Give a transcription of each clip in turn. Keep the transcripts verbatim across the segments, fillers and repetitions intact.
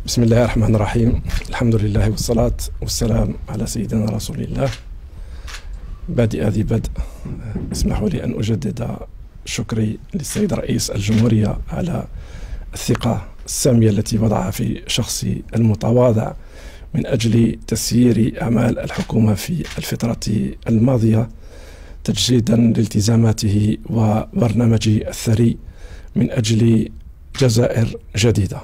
بسم الله الرحمن الرحيم. الحمد لله والصلاة والسلام على سيدنا رسول الله. بادئ ذي بدء، اسمحوا لي أن أجدد شكري للسيد رئيس الجمهورية على الثقة السامية التي وضعها في شخصي المتواضع من أجل تسيير أعمال الحكومة في الفترة الماضية، تجسيدا لالتزاماته وبرنامجه الثري من أجل جزائر جديدة.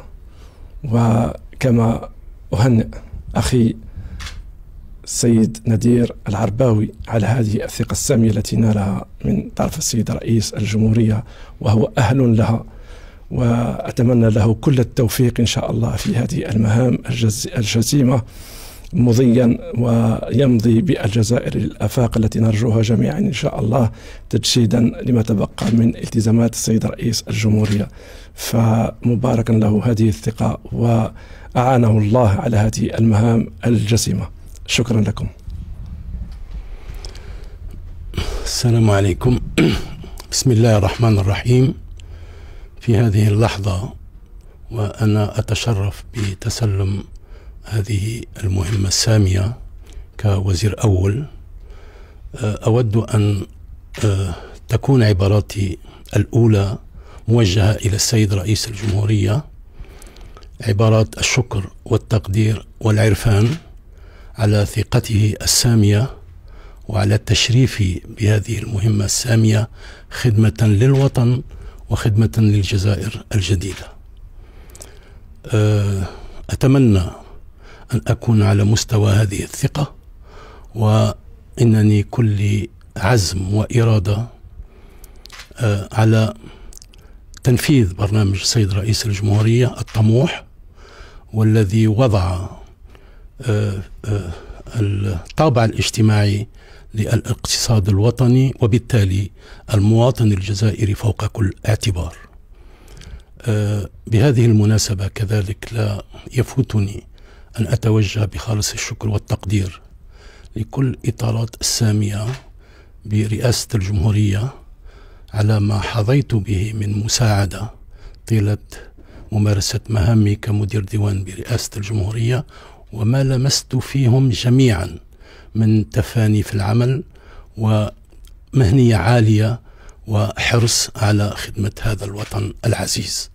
وكما أهنئ أخي السيد نادير العرباوي على هذه الثقة السامية التي نالها من طرف السيد رئيس الجمهورية، وهو أهل لها، وأتمنى له كل التوفيق إن شاء الله في هذه المهام الجسيمة، مضيا ويمضي بالجزائر للآفاق التي نرجوها جميعا إن شاء الله، تجسيدا لما تبقى من التزامات السيد رئيس الجمهورية. فمباركا له هذه الثقة، وأعانه الله على هذه المهام الجسيمة. شكرا لكم. السلام عليكم. بسم الله الرحمن الرحيم. في هذه اللحظة وأنا أتشرف بتسلم هذه المهمة السامية كوزير أول، أود أن تكون عباراتي الأولى موجهة إلى السيد رئيس الجمهورية، عبارات الشكر والتقدير والعرفان على ثقته السامية وعلى تشريفي بهذه المهمة السامية خدمة للوطن وخدمة للجزائر الجديدة. أتمنى أن أكون على مستوى هذه الثقة، وإنني كل عزم وإرادة على تنفيذ برنامج السيد رئيس الجمهورية الطموح، والذي وضع الطابع الاجتماعي للاقتصاد الوطني وبالتالي المواطن الجزائري فوق كل اعتبار. بهذه المناسبة كذلك لا يفوتني أن أتوجه بخالص الشكر والتقدير لكل إطارات السامية برئاسة الجمهورية على ما حظيت به من مساعدة طيلة ممارسة مهامي كمدير ديوان برئاسة الجمهورية، وما لمست فيهم جميعا من تفاني في العمل ومهنية عالية وحرص على خدمة هذا الوطن العزيز.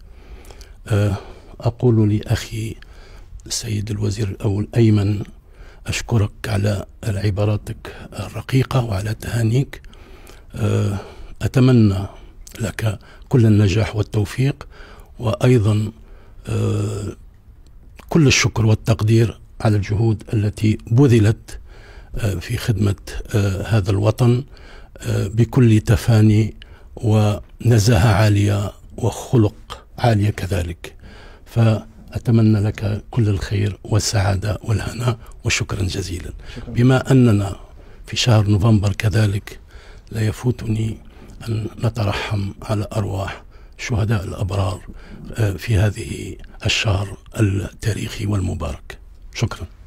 أقول لأخي السيد الوزير الأول أيمن، أشكرك على عباراتك الرقيقة وعلى تهانيك. أتمنى لك كل النجاح والتوفيق، وأيضا كل الشكر والتقدير على الجهود التي بذلت في خدمة هذا الوطن بكل تفاني ونزاهة عالية وخلق عالية كذلك. فأتمنى لك كل الخير والسعادة والهناء، وشكرا جزيلا. بما أننا في شهر نوفمبر كذلك لا يفوتني أن نترحم على أرواح شهداء الأبرار في هذه الشهر التاريخي والمبارك. شكرا.